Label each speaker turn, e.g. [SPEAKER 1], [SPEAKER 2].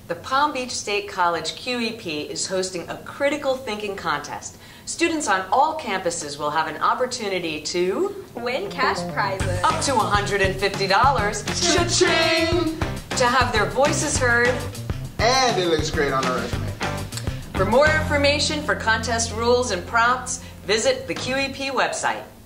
[SPEAKER 1] The Palm Beach State College QEP is hosting a critical thinking contest. Students on all campuses will have an opportunity to
[SPEAKER 2] win cash prizes
[SPEAKER 1] up to $150,
[SPEAKER 3] Cha-ching!
[SPEAKER 1] to have their voices heard,
[SPEAKER 3] And it looks great on a resume.
[SPEAKER 1] For more information for contest rules and prompts, visit the QEP website.